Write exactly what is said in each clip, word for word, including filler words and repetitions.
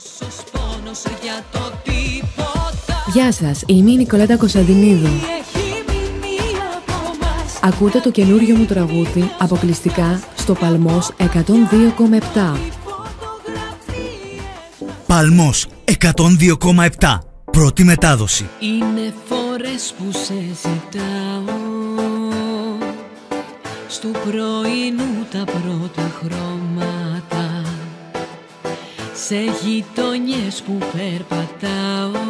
Γεια σας, είμαι η Νικολέτα Κωνσταντινίδου. Ακούτε το καινούριο μου τραγούδι αποκλειστικά στο Παλμός εκατόν δύο κόμμα επτά. Παλμός εκατόν δύο κόμμα επτά. Πρώτη μετάδοση. Είναι φορές που σε ζητάω, στου πρωινού τα πρώτα χρώματα, σε γειτονιές που περπατάω,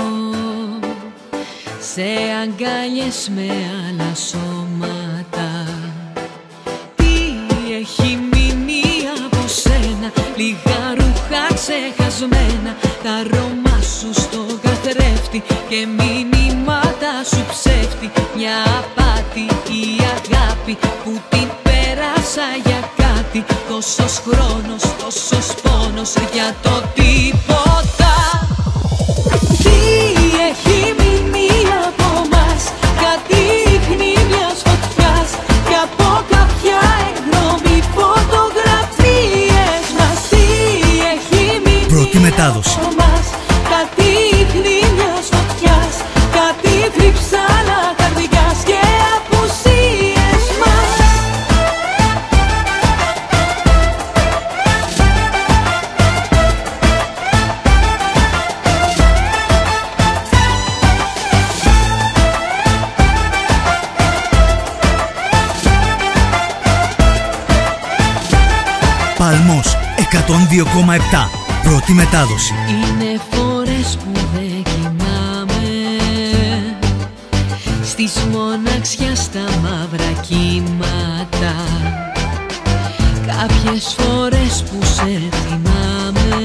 σε αγκάλιες με άλλα σώματα. Τι έχει μείνει από σένα, λίγα ρούχα ξεχασμένα, τα αρώμα σου στο καθρέφτη και μηνύματα σου ψεύτη. Μια απάτη η αγάπη που την πέρασα για κάτι. Τόσος χρόνος, τόσος πόνος για το τίποτα. Τι έχει μείνει από μας, κάτι ίχνη μιας φωτιάς, και από κάποια εκδρομή φωτογραφίες μας. Τι έχει μείνει Πρώτη μετάδοση. από μας, κάτι ίχνη μιας φωτιάς, κάτι τριψάλα καρδιάς και απουσίες μας. Παλμός εκατόν δύο κόμμα επτά. Πρώτη μετάδοση. Είναι φορές που δεν κοιμάμαι, στις μοναξιάς στα μαύρα κύματα. Κάποιες φορές που σε θυμάμαι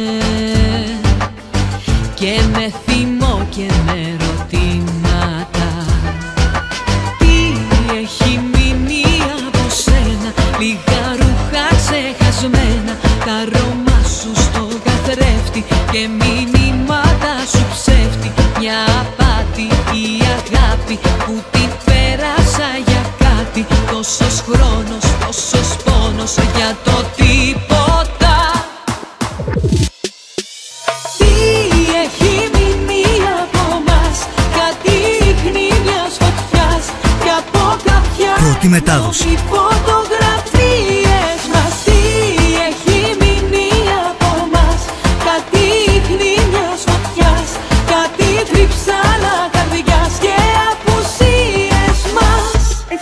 και με θυμώ και με ερωτήματα. Τι έχει μείνει από σένα, λίγα ρούχα ξεχασμένα, τα αρώμα σου στο καθρέφτη και μηνύματα σου ψεύτη. Μια απάτη η αγάπη που την πέρασα για κάτι. Τόσος χρόνος, τόσος πόνος για το τίποτα. Τι έχει μείνει από μας, κάτι ίχνη μιας φωτιάς, και από κάποια Πρώτη μετάδοση. εκδρομή φωτογραφίες μας. Τι έχει μείνει από μας, κάτι ίχνη μιας φωτιάς, κάτι τριψάλα καρδιάς και απουσίες μας.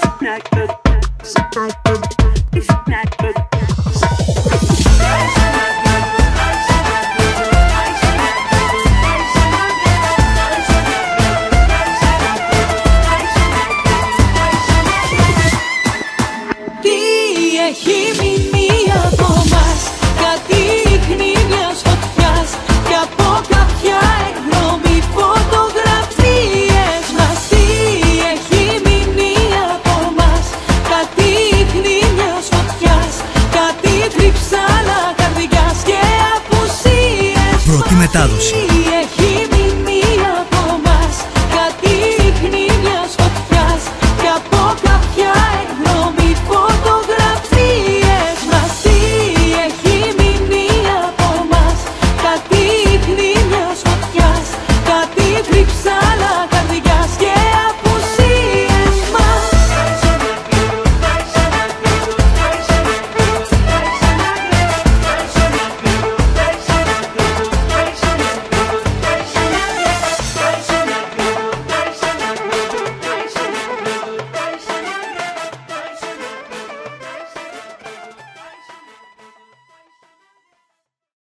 Τι έχει μείνει από μας, κάτι ίχνη μιας φωτιάς, και από κάποια εκδρομή φωτογραφίες μας. Τι έχει μείνει από μας, κάτι ίχνη μιας φωτιάς, κάτι τριψάλα καρδιάς και απουσίες μας. Πρώτη μετάδοση. Τι έχει